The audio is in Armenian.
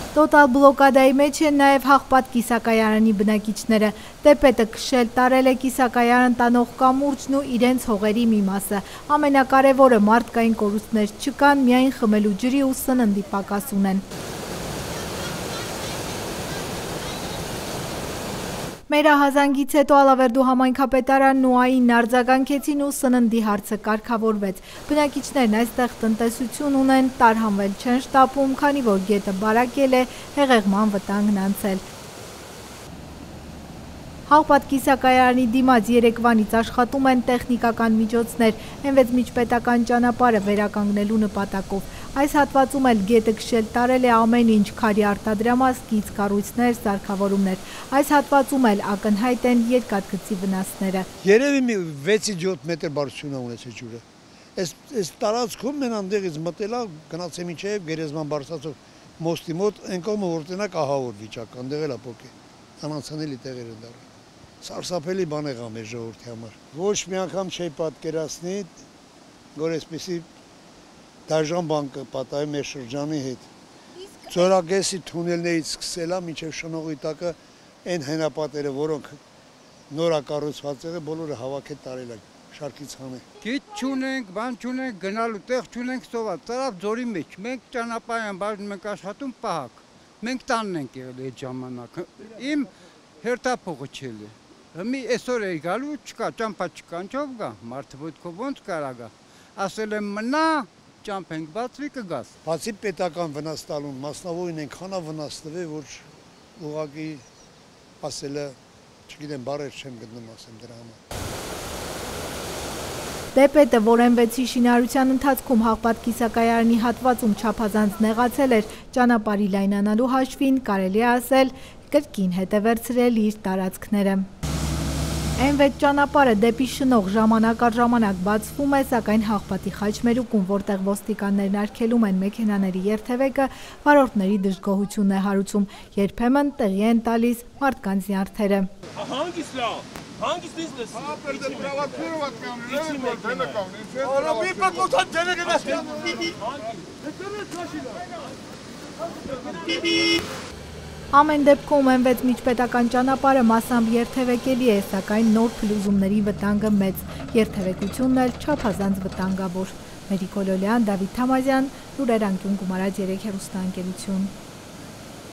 Տոտալ բլոկադայի մեջ են նաև Հաղպատ կիսակայարանի բնակիչները։ Տեպետը քշել տարել է կիսակայարան տանող կամուրջն ու իրենց հողերի մի մասը։ Ամենակարևորը մարդկային կորուստներ չկան, միայն խմելու ջրի ու սննդի պակաս ունեն։ Մերահազանգից հետո Ալավերդու համայնքապետարանն ու ԱԻՆ-ն արձագանքեցին ու սննդի հարցը կարգավորվեց։ Բնակիչներն այստեղ տնտեսություն ունեն, տարհանվել չեն շտապում, քանի որ գետը բարակել է, հեղեղման վտանգն անցել։ Հաղպատ կիսակայարանի դիմաց երեկվանից աշխատում են տեխնիկական միջոցներ, N6 միջպետական ճանապարհը վերականգնելու նպատակով։ Այս հատվածում էլ գետը քշել տարել է ամեն ինչ՝ քարի արտադրամաս, գիծ կառույցներ, սարքավորումներ։ Այս հատվածում էլ ակնհայտ են երկաթգծի վնասները։ Երևի մի 6-7 մետր բարձրություն է ունեցել ջուրը։ Այս տարածքում մեն անդեղից մտելա գնացե միջև գերեզման բարձրացող մոստի մոտ, այն կողմը որ տնակ ահավոր վիճակ, անդեղ էլ ապոկե։ Անանցանելի տեղեր են դառել։ Սարսափելի բան եղա մեր ժողովրդի համար։ Ոչ մի անգամ չի պատկերացնի, որ այսպեսի դաժան բան կպատահի մեր շրջանի հետ։ Ձորագեսի թունելներից սկսելա մինչև շնողի տակը այն հենապատերը, որոնք նորակառուցված եղել, բոլորը հավաքել տարել են շարքից հանել։ Գիծ չունենք, բան չունենք, գնալու տեղ չունենք, սոված ծարավ ձորի մեջ։ Մենք ճանապարհային բաժնում ենք աշխատում պահակ։ Մենք տանն ենք եղել այդ ժամանակը։ Իմ հերթափողը չել է։ Մի այսօր է գալու, չկա, ճամփա չկա, ինչով գա, մարդը ոտքով ոնց կարա գա։ Ասել եմ մնա, ճամփենք բացվի կգաս։ Բացի պետական վնաս տալուն, մասնավորին այնքան վնաս տվել, որ ուղղակի ասելը, չգիտեմ, բառեր չեմ գտնում ասեմ դրա համար։ Տեպետը, որ N6-ի շինարարության ընթացքում Հաղպատ կիսակայարանի հատվածում չափազանց նեղացել էր, ճանապարհի լայնանալու հաշվին կարելի է ասել կրկին հետ է վերցրել իր տարածքները։ N6 ճանապարհը դեպի շնող ժամանակ առ ժամանակ բացվում է, սակայն Հաղպատի խաչմերուկում, որտեղ ոստիկաններն արգելում են մեքենաների երթևեկը, վարորդների դժգոհությունն է հարուցում, երբեմն տեղի են տալիս մարդկանց նյարդերը։ Ամեն դեպքում N6 միջպետական ճանապարհը մասամբ երթևեկելի է, սակայն նոր փլուզումների վտանգը մեծ, երթևեկությունն էլ չափազանց վտանգավոր։ Մերիկ Օլոլյան, Դավիթ Թամազյան, Լուրեր անկյուն, Գումարած 3 հեռուստաընկերություն։